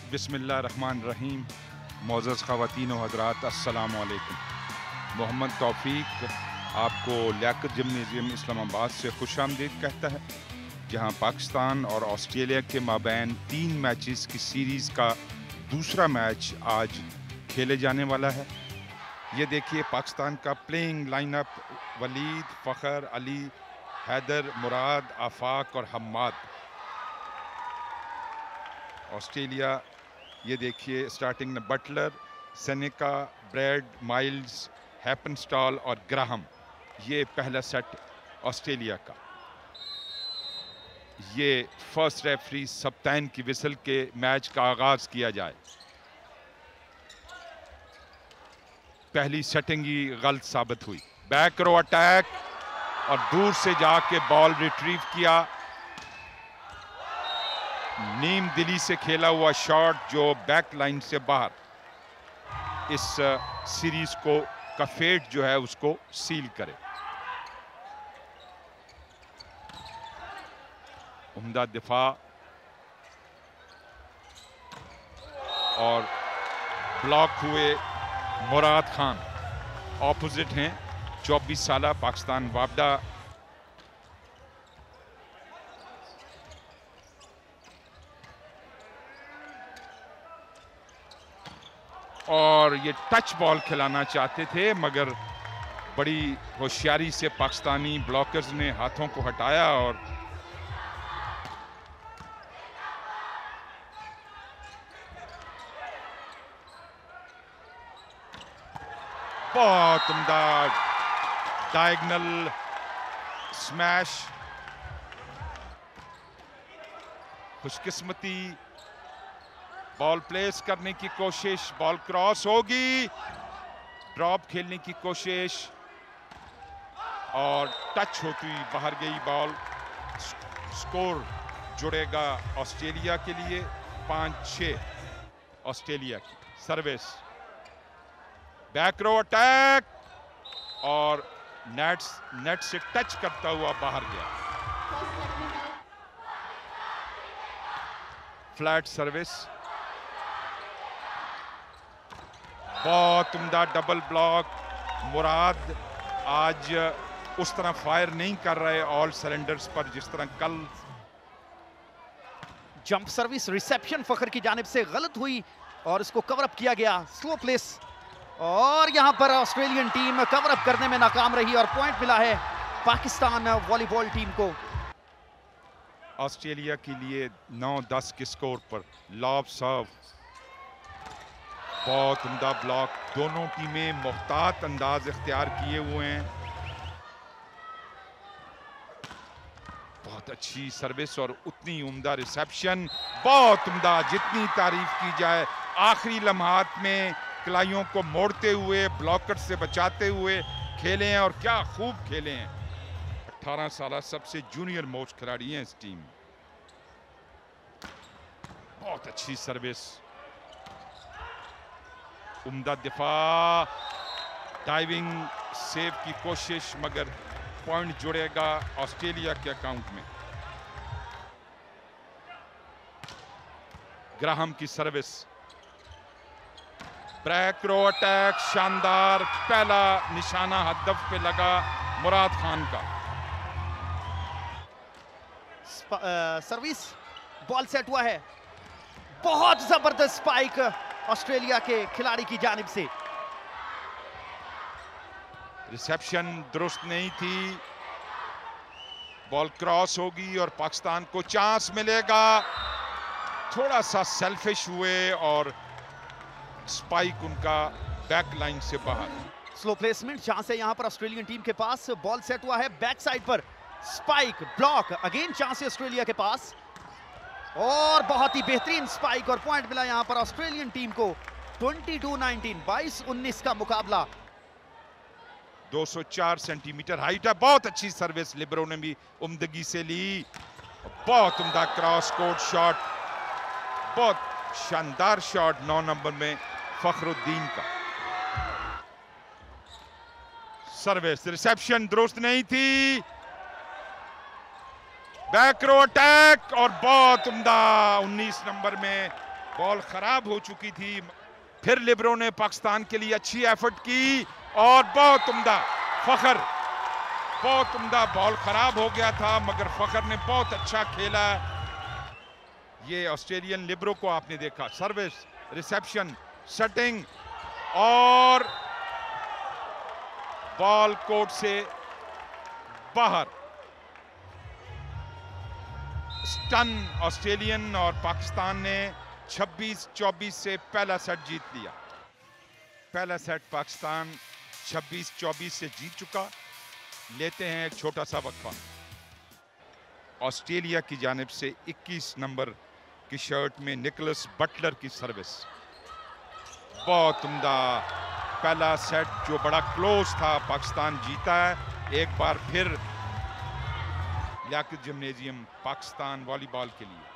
बिस्मिल्लाहिर्रहमानिर्रहीम। मोअज़्ज़ज़ ख़वातीन व हज़रात, अस्सलामु अलैकुम। मोहम्मद तौफ़ीक आपको लियाकत जिम्नेज़ियम इस्लामाबाद से खुशामदीद कहता है, जहां पाकिस्तान और ऑस्ट्रेलिया के माबैन 3 मैचेस की सीरीज़ का दूसरा मैच आज खेले जाने वाला है। ये देखिए पाकिस्तान का प्लेइंग लाइनअप: वलीद, फ़खर, अली, हैदर, मुराद, आफाक और हम्माद। ऑस्ट्रेलिया, ये देखिए स्टार्टिंग में Butler, Seneca, Brad, Miles, Heppenstall और ग्राहम। ये पहला सेट ऑस्ट्रेलिया का। ये फर्स्ट रेफरी सप्तान की विसल के मैच का आगाज किया जाए। पहली सेटिंग ही गलत साबित हुई। बैक रो अटैक और दूर से जाके बॉल रिट्रीव किया। नीम दिली से खेला हुआ शॉट जो बैक लाइन से बाहर इस सीरीज को का फेट जो है उसको सील करे। उम्दा दिफा और ब्लॉक हुए मुराद खान ऑपोजिट हैं, 24 साला पाकिस्तान वापडा। और ये टच बॉल खिलाना चाहते थे, मगर बड़ी होशियारी से पाकिस्तानी ब्लॉकर्स ने हाथों को हटाया और बहुत उम्दा डायगोनल स्मैश। खुशकिस्मती बॉल प्लेस करने की कोशिश, बॉल क्रॉस होगी, ड्रॉप खेलने की कोशिश और टच होती बाहर गई बॉल। स्कोर जुड़ेगा ऑस्ट्रेलिया के लिए 5-6। ऑस्ट्रेलिया की सर्विस, बैक रो अटैक और नेट से टच करता हुआ बाहर गया। फ्लैट सर्विस, बहुत उम्दा डबल ब्लॉक। मुराद आज उस तरह फायर नहीं कर रहे ऑल सिलेंडर्स पर जिस तरह कल। जंप सर्विस रिसेप्शन फखर की जानिब से गलत हुई और इसको कवर अप किया गया। स्लो प्लेस और यहां पर ऑस्ट्रेलियन टीम कवर अप करने में नाकाम रही और पॉइंट मिला है पाकिस्तान वॉलीबॉल टीम को। ऑस्ट्रेलिया के लिए 9-10 के स्कोर पर लॉब सर्व, बहुत उम्दा ब्लॉक। दोनों टीमें मुख्तात अंदाज इख्तियार किए हुए हैं। बहुत अच्छी सर्विस और उतनी उम्दा रिसेप्शन, बहुत उम्दा। जितनी तारीफ की जाए, आखिरी लम्हात में कलाइयों को मोड़ते हुए, ब्लॉकर से बचाते हुए खेले हैं और क्या खूब खेले हैं। 18 साल सबसे जूनियर मोस्ट खिलाड़ी हैं इस टीम। बहुत अच्छी सर्विस, उम्दा दिफा, डाइविंग सेव की कोशिश, मगर पॉइंट जुड़ेगा ऑस्ट्रेलिया के अकाउंट में। ग्राहम की सर्विस, ब्रेक रो अटैक शानदार। पहला निशाना हदफ पे लगा मुराद खान का। सर्विस, बॉल सेट हुआ है, बहुत जबरदस्त स्पाइक ऑस्ट्रेलिया के खिलाड़ी की जानिब से। रिसेप्शन दुरुस्त नहीं थी, बॉल क्रॉस होगी और पाकिस्तान को चांस मिलेगा। थोड़ा सा सेल्फिश हुए और स्पाइक उनका बैक लाइन से बाहर। स्लो प्लेसमेंट जहां से यहां पर ऑस्ट्रेलियन टीम के पास बॉल सेट हुआ है बैक साइड पर। स्पाइक ब्लॉक, अगेन चांस है ऑस्ट्रेलिया के पास और बहुत ही बेहतरीन स्पाइक और पॉइंट मिला यहां पर ऑस्ट्रेलियन टीम को। 22-19, 22-19 का मुकाबला। 204 सेंटीमीटर हाइट है। बहुत अच्छी सर्विस लिबरो ने भी उम्दगी से ली। बहुत उम्दा क्रॉस कोर्ट शॉट, बहुत शानदार शॉट 9 नंबर में फखरुद्दीन का। सर्विस, रिसेप्शन दुरुस्त नहीं थी, बैक रो अटैक और बहुत उम्दा 19 नंबर में बॉल खराब हो चुकी थी, फिर लिब्रो ने पाकिस्तान के लिए अच्छी एफर्ट की और बहुत उम्दा फखर, बहुत उम्दा। बॉल खराब हो गया था मगर फखर ने बहुत अच्छा खेला। ये ऑस्ट्रेलियन लिब्रो को आपने देखा, सर्विस, रिसेप्शन, सेटिंग और बॉल कोर्ट से बाहर। स्टन ऑस्ट्रेलियन और पाकिस्तान ने 26-24 से पहला सेट जीत लिया। पहला सेट पाकिस्तान 26-24 से जीत चुका। लेते हैं एक छोटा सा वक्फा। ऑस्ट्रेलिया की जानिब से 21 नंबर की शर्ट में निकोलस बटलर की सर्विस, बहुत उम्दा। पहला सेट जो बड़ा क्लोज था पाकिस्तान जीता है। एक बार फिर लियाकत जिम्नेजियम पाकिस्तान वॉलीबॉल के लिए।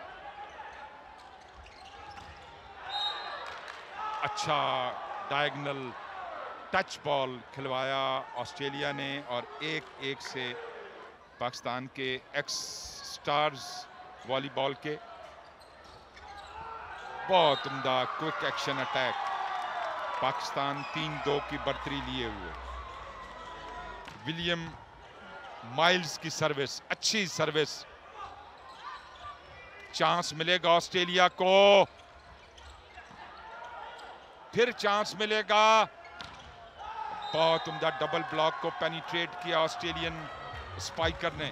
अच्छा डायगोनल टच बॉल खिलवाया ऑस्ट्रेलिया ने और 1-1 से पाकिस्तान के एक्स स्टार्स वॉलीबॉल के। बहुत उम्दा क्विक एक्शन अटैक, पाकिस्तान 3-2 की बढ़तरी लिए हुए। विलियम माइल्स की सर्विस, अच्छी सर्विस, चांस मिलेगा ऑस्ट्रेलिया को, फिर चांस मिलेगा। बहुत उम्दा डबल ब्लॉक को पेनिट्रेट किया ऑस्ट्रेलियन स्पाइकर ने।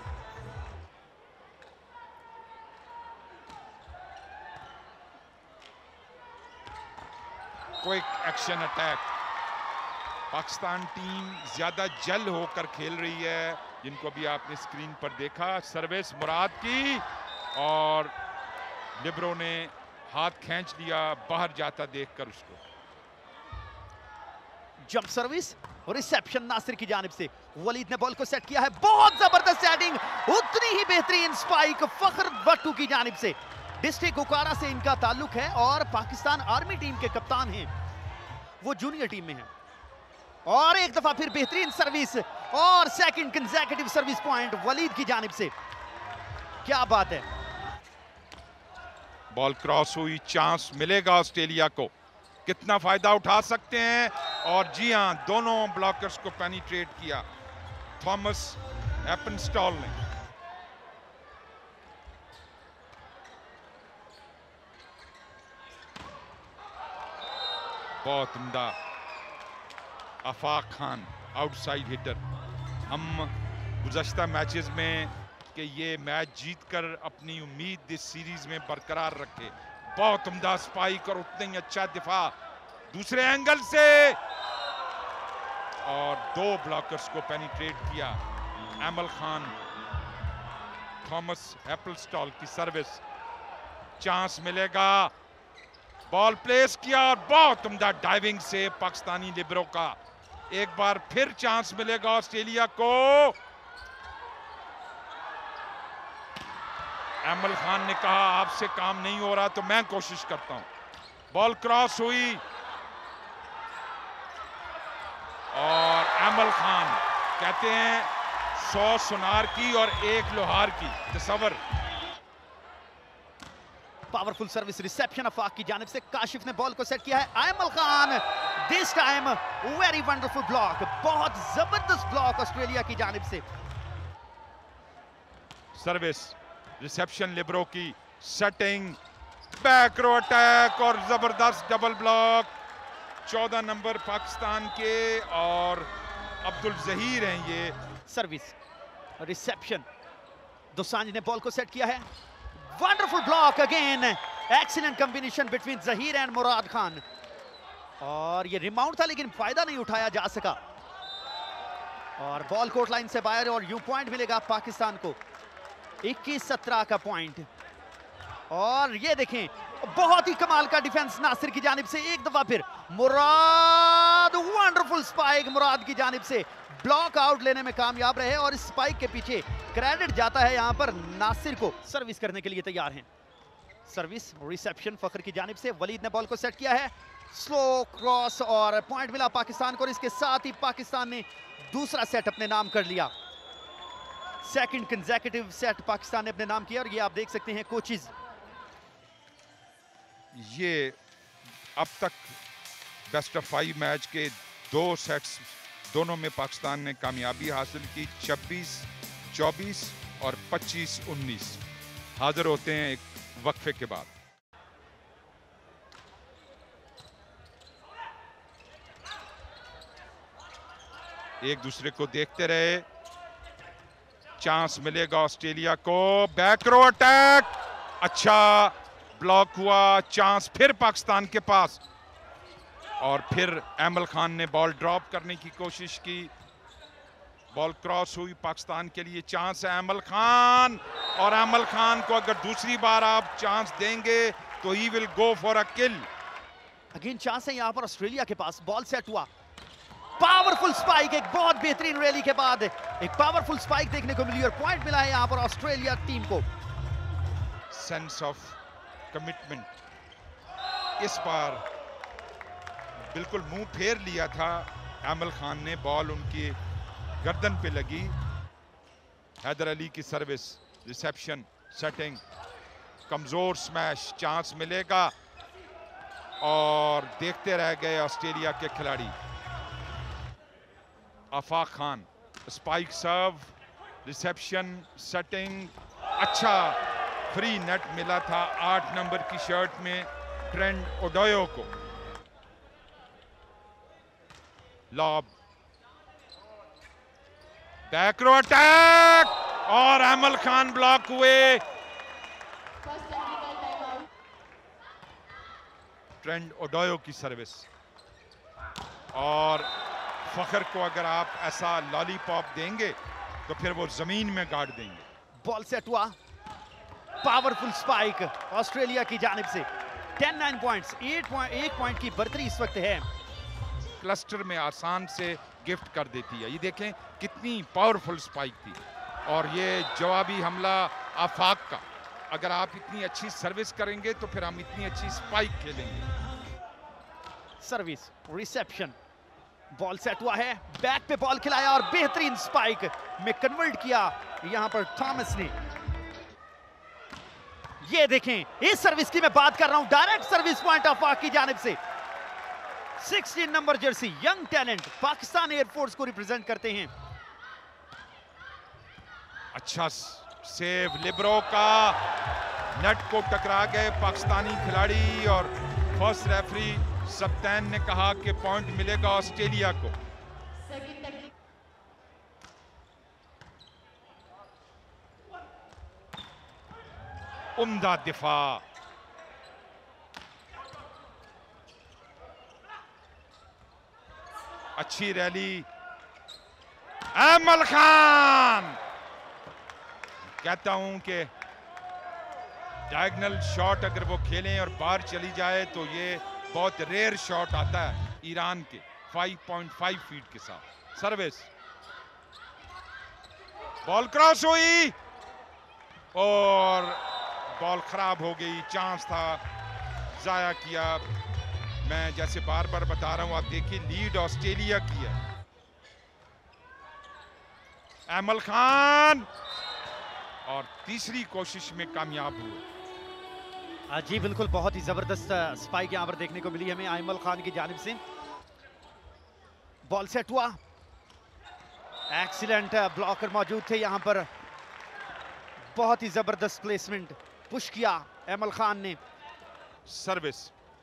Quick action attack, Pakistan team ज्यादा जल होकर खेल रही है, जिनको भी आपने स्क्रीन पर देखा। सर्विस मुराद की और लिब्रो ने हाथ खींच लिया बाहर जाता देखकर उसको। जंप सर्विस और रिसेप्शन नासिर की जानिब से। वलीद ने बॉल को सेट किया है, बहुत जबरदस्त सेटिंग, उतनी ही बेहतरीन स्पाइक फखर भट्टू की जानिब से। डिस्ट्रिक्ट कुपवारा से इनका ताल्लुक है और पाकिस्तान आर्मी टीम के कप्तान हैं, वो जूनियर टीम में हैं। और एक दफा फिर बेहतरीन सर्विस और second consecutive service point Waleed की जानिब से। क्या बात है, बॉल क्रॉस हुई, चांस मिलेगा ऑस्ट्रेलिया को, कितना फायदा उठा सकते हैं। और जी हां, दोनों ब्लॉकर्स को पेनिट्रेट किया थॉमस एपनस्टॉल ने। बहुत उम्दा आफाक खान आउटसाइड हिटर। हम गुज़श्ता मैचेस में कि ये मैच जीतकर अपनी उम्मीद इस सीरीज में बरकरार रखे। बहुत उम्दा स्पाइक और उतना ही अच्छा दिफा दूसरे एंगल से, और 2 ब्लॉकर्स को पेनिट्रेट किया। एमल खान, थॉमस एपलस्टॉल की सर्विस, चांस मिलेगा, बॉल प्लेस किया और बहुत उम्दा डाइविंग से पाकिस्तानी लिब्रो का। एक बार फिर चांस मिलेगा ऑस्ट्रेलिया को। एमल खान ने कहा आपसे काम नहीं हो रहा तो मैं कोशिश करता हूं। बॉल क्रॉस हुई और एमल खान कहते हैं 100 सुनार की और 1 लोहार की, तसव्वुर। पावरफुल सर्विस रिसेप्शन अफाक की जानिब से। काशिफ ने बॉल को सेट किया है, Aimal Khan this time very wonderful block, बहुत जबरदस्त ब्लॉक ऑस्ट्रेलिया की जानिब से। सर्विस, रिसेप्शन लिब्रो की, सेटिंग, बैक रो अटैक और जबरदस्त डबल ब्लॉक। 14 नंबर पाकिस्तान के और अब्दुल जहीर हैं ये। सर्विस, रिसेप्शन, दोसांझ ने बॉल को सेट किया है, wonderful block again, excellent combination between Zaheer and Murad Khan. और ये रिमाउंड था लेकिन फायदा नहीं उठाया जा सका और बॉल कोर्ट लाइन से बाहर और यू पॉइंट मिलेगा पाकिस्तान को, 21-17 का पॉइंट। और ये देखें बहुत ही कमाल का डिफेंस नासिर की जानिब से। एक दफा फिर मुराद, वंडरफुल स्पाइक मुराद की जानिब से, ब्लॉक आउट लेने में कामयाब रहे और इस स्पाइक के पीछे क्रेडिट जाता है यहां पर नासिर को। सर्विस करने के लिए तैयार हैं, सर्विस रिसेप्शन फखर की जानिब से। वलीद ने बॉल को सेट किया है, स्लो क्रॉस और पॉइंट मिला पाकिस्तान को। और इसके साथ ही पाकिस्तान ने दूसरा सेट अपने नाम कर लिया, सेकंड कंसेक्यूटिव सेट पाकिस्तान ने अपने नाम किया। और ये आप देख सकते हैं कोचेज ये अब तक बेस्ट ऑफ 5 मैच के 2 सेट्स दोनों में पाकिस्तान ने कामयाबी हासिल की, 26-24 और 25-19। हाजिर होते हैं एक वक्फे के बाद। एक दूसरे को देखते रहे, चांस मिलेगा ऑस्ट्रेलिया को, बैक रो अटैक, अच्छा ब्लॉक हुआ, चांस फिर पाकिस्तान के पास, और फिर अहमल खान ने बॉल ड्रॉप करने की कोशिश की, बॉल क्रॉस हुई, पाकिस्तान के लिए चांस है अहमल खान, और अहमल खान को अगर दूसरी बार आप चांस देंगे तो he will go for a kill. Again chance है यहां पर ऑस्ट्रेलिया के पास, बॉल सेट हुआ, पावरफुल स्पाइक, एक बहुत बेहतरीन रैली के बाद एक पावरफुल स्पाइक देखने को मिली और पॉइंट मिला है यहां पर ऑस्ट्रेलिया टीम को। सेंस ऑफ कमिटमेंट, इस बार बिल्कुल मुंह फेर लिया था अहमल खान ने, बॉल उनकी गर्दन पे लगी। हैदर अली की सर्विस, रिसेप्शन, सेटिंग, कमजोर स्मैश, चांस मिलेगा, और देखते रह गए ऑस्ट्रेलिया के खिलाड़ी। Afaq Khan, spike serve, reception, setting, अच्छा फ्री नेट मिला था 8 नंबर की शर्ट में ट्रेंट ओडोयो को। लॉब, बैक रो अटैक, और अहमल खान ब्लॉक हुए। ट्रेंट ओडोयो की सर्विस, और फखर को अगर आप ऐसा लॉलीपॉप देंगे तो फिर वो जमीन में गाड़ देंगे। बॉल सेट हुआ, पावरफुल स्पाइक ऑस्ट्रेलिया की जानिब से, 10-9 पॉइंट्स, 1 पॉइंट की बढ़तरी इस वक्त है। क्लस्टर में आसान से गिफ्ट कर देती है, ये देखें कितनी पावरफुल स्पाइक थी, और ये जवाबी हमला आफाक का, अगर आप इतनी अच्छी सर्विस करेंगे तो फिर हम इतनी अच्छी स्पाइक खेलेंगे। सर्विस, रिसेप्शन, बॉल सेट हुआ है, बैक पे बॉल खिलाया और बेहतरीन स्पाइक में कन्वर्ट किया यहां पर थॉमस ने। ये देखें, इस सर्विस की मैं बात कर रहा हूं, डायरेक्ट सर्विस पॉइंट ऑफ पाक की जानिब से। 16 number jersey, young talent, Pakistan air force को रिप्रेजेंट करते हैं। अच्छा सेव लिब्रो का, नेट को टकरा गए पाकिस्तानी खिलाड़ी, और फर्स्ट रेफरी सप्तान ने कहा कि पॉइंट मिलेगा ऑस्ट्रेलिया को। उम्दा दिफा, अच्छी रैली, अहमल खान, कहता हूं कि डायगोनल शॉट अगर वो खेलें और बाहर चली जाए तो ये बहुत रेयर शॉट आता है ईरान के 5.5 फीट के साथ। सर्विस, बॉल क्रॉस हुई और बॉल खराब हो गई, चांस था, जाया किया। मैं जैसे बार बार बता रहा हूं, आप देखिए लीड ऑस्ट्रेलिया की है। अहमल खान, और तीसरी कोशिश में कामयाब हुए। जी बिल्कुल, बहुत ही जबरदस्त स्पाइक यहां पर देखने को मिली हमें आइमल खान की जानिब से। बॉल सेट हुआ, एक्सीलेंट ब्लॉकर मौजूद थे यहां पर, बहुत ही जबरदस्त प्लेसमेंट, पुश किया आइमल खान ने। सर्विस,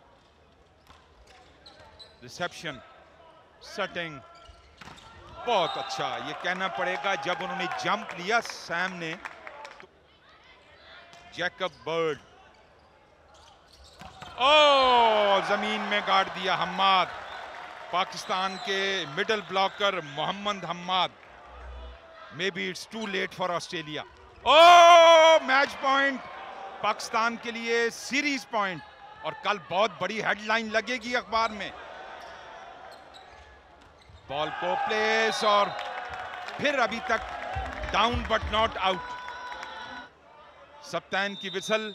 रिसेप्शन, सेटिंग, बहुत अच्छा। ये कहना पड़ेगा जब उन्होंने जंप लिया सैम ने, तो जैकब बर्ड, ओ जमीन में गाड़ दिया हम्माद, पाकिस्तान के middle blocker Mohammad Hammad. May be it's too late for Australia. Oh match point Pakistan के लिए, सीरीज पॉइंट, और कल बहुत बड़ी हेडलाइन लगेगी अखबार में। बॉल को प्लेस, और फिर अभी तक डाउन बट नॉट आउट। सप्तान की विसल,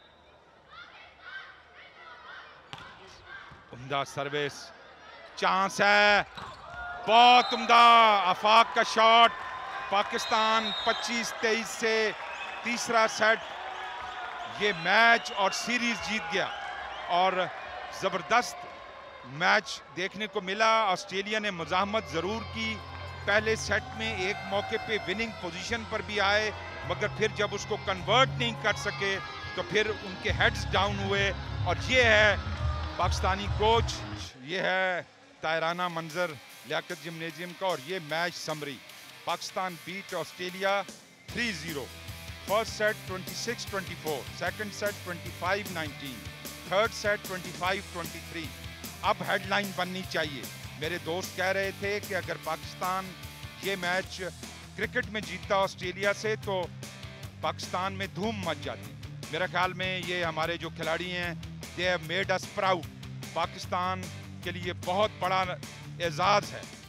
उम्दा सर्विस, चांस है, बहुत उम्दा आफाक का शॉट। पाकिस्तान 25-23 से तीसरा सेट, ये मैच और सीरीज जीत गया। और ज़बरदस्त मैच देखने को मिला। ऑस्ट्रेलिया ने मुज़ाहमत ज़रूर की, पहले सेट में एक मौके पे विनिंग पोजीशन पर भी आए, मगर फिर जब उसको कन्वर्ट नहीं कर सके तो फिर उनके हेड्स डाउन हुए। और ये है पाकिस्तानी कोच, ये है तायराना मंजर लियाकत जिम्नेजियम का, और ये match summary. Pakistan beat Australia 3-0। First set 26-24, second set 25-19, third set 25-23। अब हेडलाइन बननी चाहिए। मेरे दोस्त कह रहे थे कि अगर पाकिस्तान ये मैच क्रिकेट में जीतता ऑस्ट्रेलिया से तो पाकिस्तान में धूम मच जाती। मेरे ख्याल में ये हमारे जो खिलाड़ी हैं, they have made us proud. Pakistan के लिए बहुत बड़ा एजाज़ है